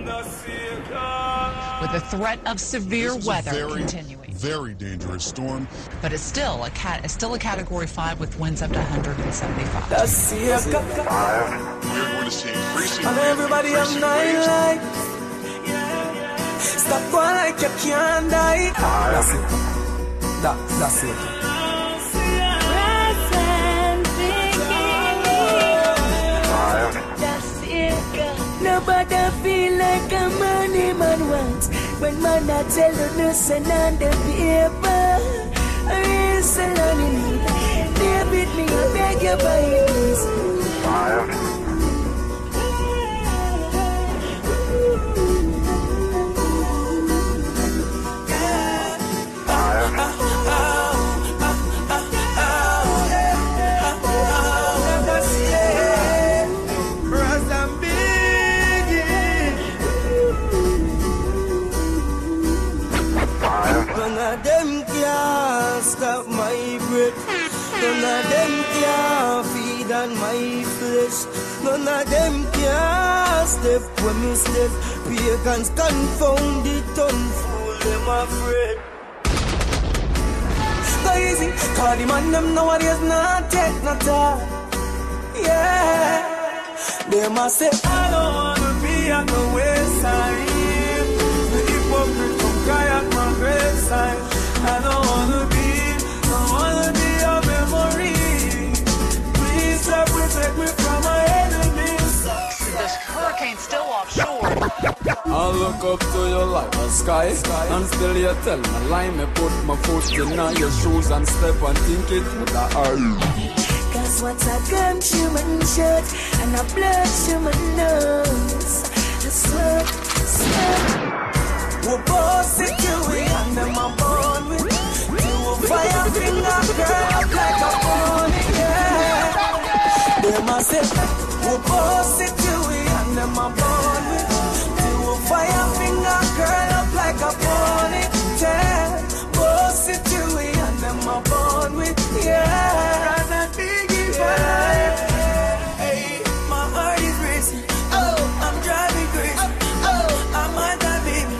with the threat of severe weather continuing. Very dangerous storm. But it's still a Category 5 with winds up to 175. We're going to see increasing and everybody have night light. Stop going like you can't die. That's it. That's it. Nobody feel like a money man wants when man I tell you listen on the paper. Real salon in me, David me, I beg you by this. None of them can stop my breath. None of them can feed on my flesh. None of them can step when me step. Pagans confound it, unfool them afraid. Go easy, call the man them nowadays not take no time. Yeah, they must say I don't wanna be at the wayside. The hypocrite come cry at my graveside. I don't wanna be a memory. Please stop protect me from my enemies. This hurricane still offshore. I look up to you like the sky, and still you tell me lie. Me put my foot in your shoes and step and think it would hurt. Cause what's a gun through my shirt and a blood through my nose. The sweat. We'll boss it to it and them I'm born with. You will fire finger girl up like a pony, yeah. They must say, we'll boss it to it and them I'm born with. You will fire finger girl up like a pony, yeah. Boss it to it and them I'm born with, yeah. Cause I'm biggie, yeah. Hey, my heart is racing. Oh, I'm driving crazy. Oh, I'm on that baby.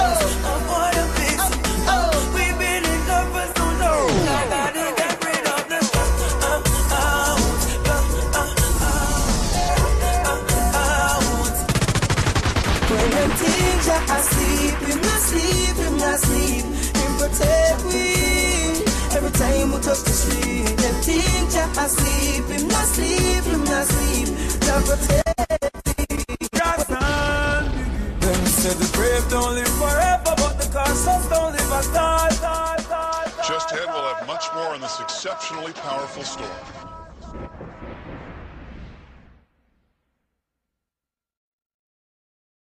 Him not sleep, him protect me. Every time we touch the street, them think I asleep, him not sleep, God protect me. Them say the brave don't live forever, but the cautious don't live at all. Just ahead, we'll have much more on this exceptionally powerful storm.